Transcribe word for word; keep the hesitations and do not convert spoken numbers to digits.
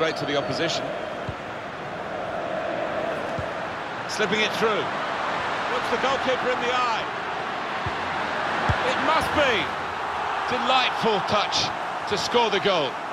straight to the opposition. Slipping it through. Looks the goalkeeper in the eye. It must be. Delightful touch to score the goal.